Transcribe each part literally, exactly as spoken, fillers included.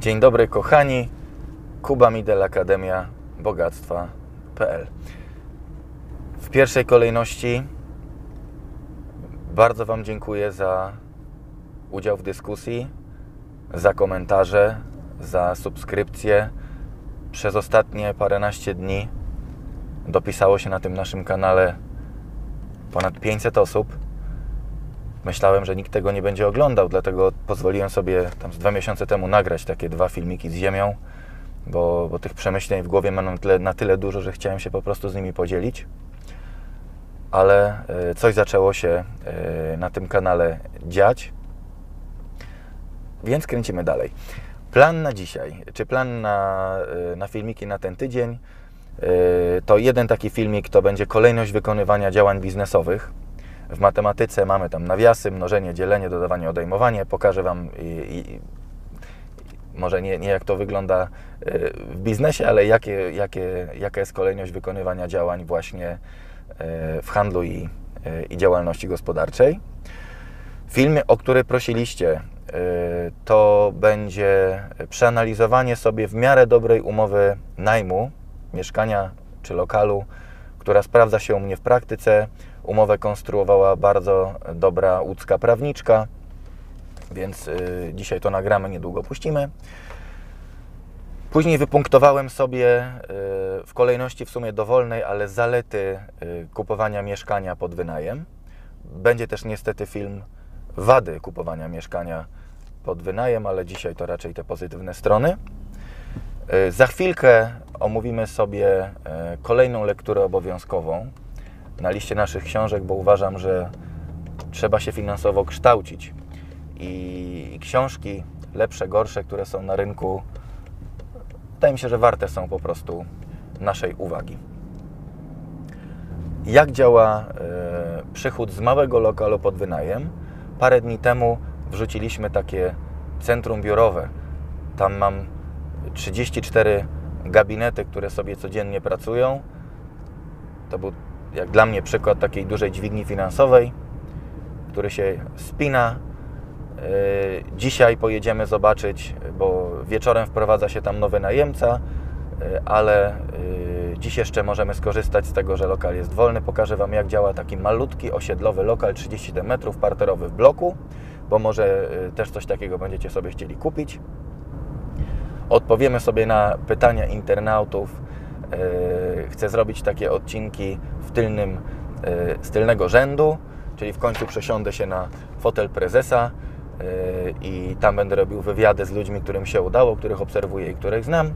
Dzień dobry kochani, Kuba Midel, Akademia Bogactwa kropka pe el. W pierwszej kolejności bardzo Wam dziękuję za udział w dyskusji, za komentarze, za subskrypcję. Przez ostatnie paręnaście dni dopisało się na tym naszym kanale ponad pięćset osób. Myślałem, że nikt tego nie będzie oglądał, dlatego pozwoliłem sobie tam z dwa miesiące temu nagrać takie dwa filmiki z ziemią, bo, bo tych przemyśleń w głowie mam na tyle, na tyle dużo, że chciałem się po prostu z nimi podzielić. Ale y, coś zaczęło się y, na tym kanale dziać, więc kręcimy dalej. Plan na dzisiaj, czy plan na, y, na filmiki na ten tydzień, y, to jeden taki filmik to będzie kolejność wykonywania działań biznesowych. W matematyce mamy tam nawiasy, mnożenie, dzielenie, dodawanie, odejmowanie. Pokażę Wam i, i, może nie, nie jak to wygląda w biznesie, ale jakie, jakie, jaka jest kolejność wykonywania działań właśnie w handlu i, i działalności gospodarczej. Film, o który prosiliście, to będzie przeanalizowanie sobie w miarę dobrej umowy najmu mieszkania czy lokalu, która sprawdza się u mnie w praktyce. Umowę konstruowała bardzo dobra łódzka prawniczka, więc y, dzisiaj to nagramy, niedługo puścimy. Później wypunktowałem sobie y, w kolejności w sumie dowolnej, ale zalety y, kupowania mieszkania pod wynajem. Będzie też niestety film wady kupowania mieszkania pod wynajem, ale dzisiaj to raczej te pozytywne strony. Y, za chwilkę omówimy sobie y, kolejną lekturę obowiązkową na liście naszych książek, bo uważam, że trzeba się finansowo kształcić i książki lepsze, gorsze, które są na rynku, wydaje mi się, że warte są po prostu naszej uwagi. Jak działa y, przychód z małego lokalu pod wynajem? Parę dni temu wrzuciliśmy takie centrum biurowe. Tam mam trzydzieści cztery gabinety, które sobie codziennie pracują. To był jak dla mnie przykład takiej dużej dźwigni finansowej, który się spina. Dzisiaj pojedziemy zobaczyć, bo wieczorem wprowadza się tam nowy najemca, ale dziś jeszcze możemy skorzystać z tego, że lokal jest wolny. Pokażę Wam, jak działa taki malutki osiedlowy lokal, trzydzieści siedem metrów, parterowy w bloku, bo może też coś takiego będziecie sobie chcieli kupić. Odpowiemy sobie na pytania internautów. Chcę zrobić takie odcinki w tylnym, z tylnego rzędu, czyli w końcu przesiądę się na fotel prezesa i tam będę robił wywiady z ludźmi, którym się udało, których obserwuję i których znam.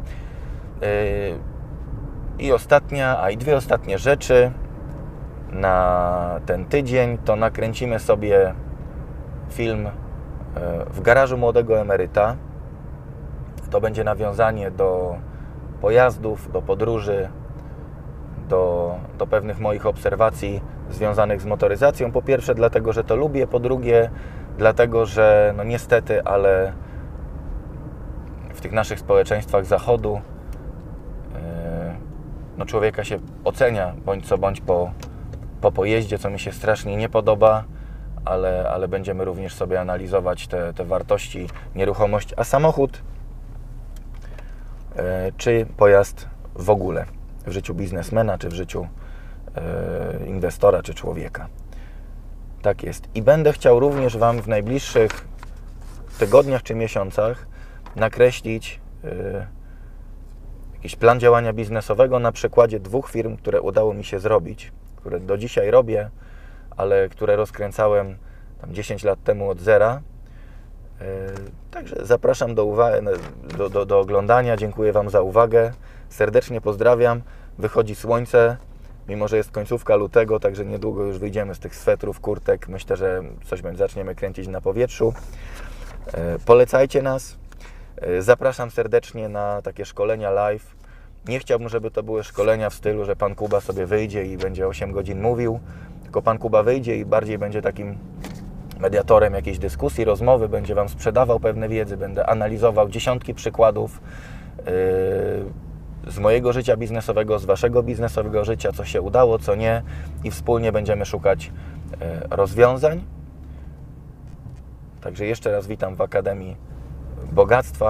I ostatnia, a i dwie ostatnie rzeczy na ten tydzień to nakręcimy sobie film w garażu młodego emeryta. To będzie nawiązanie do pojazdów, do podróży, do, do pewnych moich obserwacji związanych z motoryzacją. Po pierwsze dlatego, że to lubię, po drugie dlatego, że no niestety, ale w tych naszych społeczeństwach zachodu yy, no człowieka się ocenia bądź co bądź po, po pojeździe, co mi się strasznie nie podoba, ale, ale będziemy również sobie analizować te, te wartości nieruchomości, a samochód czy pojazd w ogóle w życiu biznesmena, czy w życiu e, inwestora, czy człowieka. Tak jest. I będę chciał również Wam w najbliższych tygodniach czy miesiącach nakreślić e, jakiś plan działania biznesowego na przykładzie dwóch firm, które udało mi się zrobić, które do dzisiaj robię, ale które rozkręcałem tam dziesięć lat temu od zera. Także zapraszam do, do, do, do oglądania. Dziękuję Wam za uwagę. Serdecznie pozdrawiam. Wychodzi słońce, mimo że jest końcówka lutego, także niedługo już wyjdziemy z tych swetrów, kurtek. Myślę, że coś zaczniemy kręcić na powietrzu. Polecajcie nas. Zapraszam serdecznie na takie szkolenia live. Nie chciałbym, żeby to były szkolenia w stylu, że Pan Kuba sobie wyjdzie i będzie osiem godzin mówił, tylko Pan Kuba wyjdzie i bardziej będzie takim mediatorem jakiejś dyskusji, rozmowy, będzie Wam sprzedawał pewne wiedzy, będę analizował dziesiątki przykładów yy, z mojego życia biznesowego, z Waszego biznesowego życia, co się udało, co nie, i wspólnie będziemy szukać yy, rozwiązań. Także jeszcze raz witam w Akademii Bogactwa.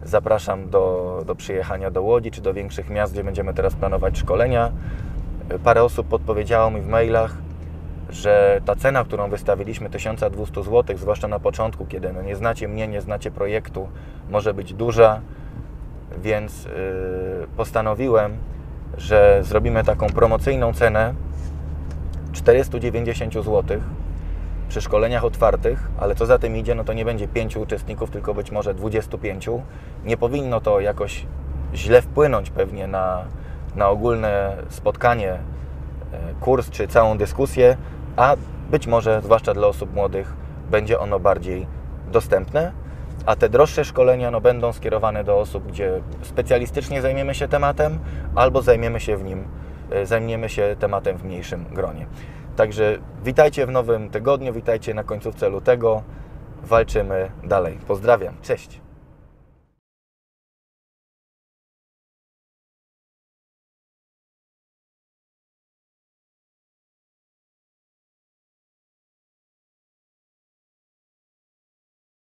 Zapraszam do, do przyjechania do Łodzi czy do większych miast, gdzie będziemy teraz planować szkolenia. Parę osób podpowiedziało mi w mailach, że ta cena, którą wystawiliśmy, tysiąc dwieście złotych, zwłaszcza na początku, kiedy no nie znacie mnie, nie znacie projektu, może być duża, więc yy, postanowiłem, że zrobimy taką promocyjną cenę czterysta dziewięćdziesiąt złotych przy szkoleniach otwartych, ale co za tym idzie, no to nie będzie pięciu uczestników, tylko być może dwudziestu pięciu. Nie powinno to jakoś źle wpłynąć pewnie na, na ogólne spotkanie, kurs czy całą dyskusję, a być może, zwłaszcza dla osób młodych, będzie ono bardziej dostępne, a te droższe szkolenia no, będą skierowane do osób, gdzie specjalistycznie zajmiemy się tematem, albo zajmiemy się w nim, zajmiemy się tematem w mniejszym gronie. Także witajcie w nowym tygodniu, witajcie na końcówce lutego, walczymy dalej. Pozdrawiam, cześć!